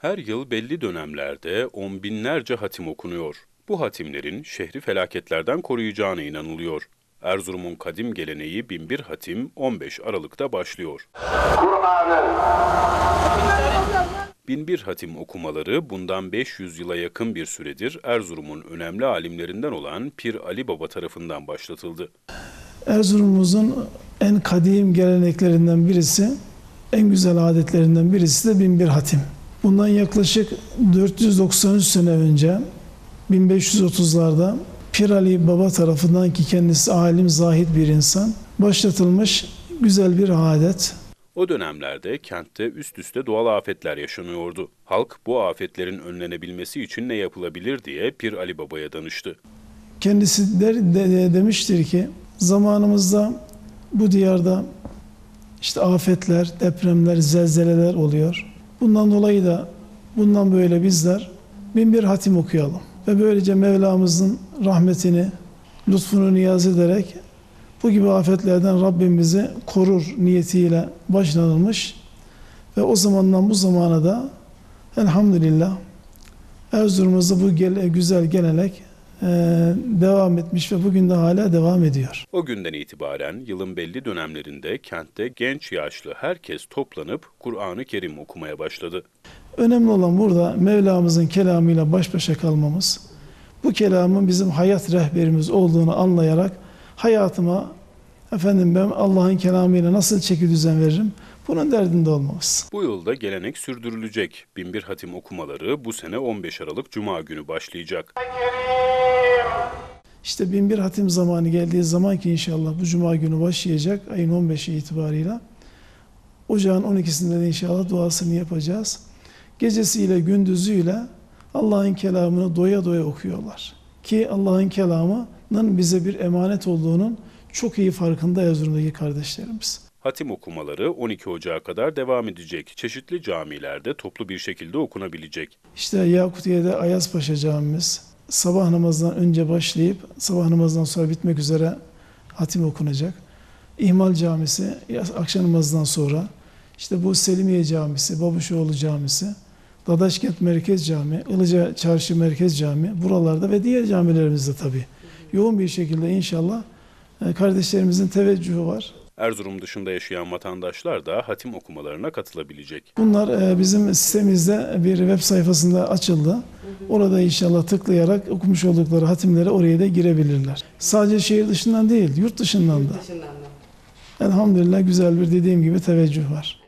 Her yıl belli dönemlerde on binlerce hatim okunuyor. Bu hatimlerin şehri felaketlerden koruyacağına inanılıyor. Erzurum'un kadim geleneği Binbir Hatim 15 Aralık'ta başlıyor. Binbir Hatim okumaları bundan 500 yıla yakın bir süredir Erzurum'un önemli alimlerinden olan Pir Ali Baba tarafından başlatıldı. Erzurum'umuzun en kadim geleneklerinden birisi, en güzel adetlerinden birisi de Binbir Hatim. Bundan yaklaşık 493 sene önce 1530'larda Pir Ali Baba tarafından, ki kendisi alim, zahid bir insan, başlatılmış güzel bir adet. O dönemlerde kentte üst üste doğal afetler yaşanıyordu. Halk bu afetlerin önlenebilmesi için ne yapılabilir diye Pir Ali Baba'ya danıştı. Kendisi demiştir ki zamanımızda bu diyarda işte afetler, depremler, zelzeleler oluyor. Bundan dolayı da bundan böyle bizler Binbir Hatim okuyalım. Ve böylece Mevlamızın rahmetini, lütfunu niyaz ederek bu gibi afetlerden Rabbim bizi korur niyetiyle başlanılmış. Ve o zamandan bu zamana da elhamdülillah Erzurum'umuzda bu güzel gelenek devam etmiş ve bugün de hala devam ediyor. O günden itibaren yılın belli dönemlerinde kentte genç yaşlı herkes toplanıp Kur'an-ı Kerim okumaya başladı. Önemli olan burada Mevlamızın kelamıyla baş başa kalmamız, bu kelamın bizim hayat rehberimiz olduğunu anlayarak hayatıma ben Allah'ın kelamıyla nasıl çeki düzen veririm, bunun derdinde olmamız. Bu yılda gelenek sürdürülecek. Binbir Hatim okumaları bu sene 15 Aralık Cuma günü başlayacak. İşte Binbir Hatim zamanı geldiği zaman ki inşallah bu Cuma günü başlayacak, ayın 15'i itibarıyla. Ocağın 12'sinde de inşallah duasını yapacağız. Gecesiyle gündüzüyle Allah'ın kelamını doya doya okuyorlar. Ki Allah'ın kelamının bize bir emanet olduğunun çok iyi farkında Erzurum'daki kardeşlerimiz. Hatim okumaları 12 Ocağı kadar devam edecek. Çeşitli camilerde toplu bir şekilde okunabilecek. İşte Yakutiye'de Ayazpaşa Camimiz sabah namazından önce başlayıp sabah namazından sonra bitmek üzere hatim okunacak. İhmal Camisi akşam namazından sonra, işte bu Selimiye Camisi, Babuşoğlu Camisi, Dadaşkent Merkez Cami, Ilıca Çarşı Merkez Cami, buralarda ve diğer camilerimizde tabii yoğun bir şekilde inşallah kardeşlerimizin teveccühü var. Erzurum dışında yaşayan vatandaşlar da hatim okumalarına katılabilecek. Bunlar bizim sitemizde bir web sayfasında açıldı. Orada inşallah tıklayarak okumuş oldukları hatimlere oraya da girebilirler. Sadece şehir dışından değil, yurt dışından da. Elhamdülillah güzel bir, dediğim gibi, teveccüh var.